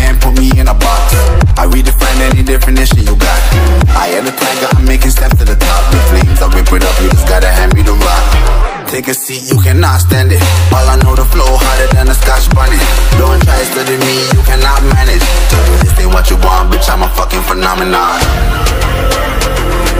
can't put me in a box. I redefine any definition you got. I am the tiger, I'm making steps to the top. The flames, I rip it up, you just gotta hand me the rock. Take a seat, you cannot stand it. All I know, the flow harder than a Scotch bonnet. Don't try study me, you cannot manage. This ain't what you want, bitch, I'm a fucking phenomenon.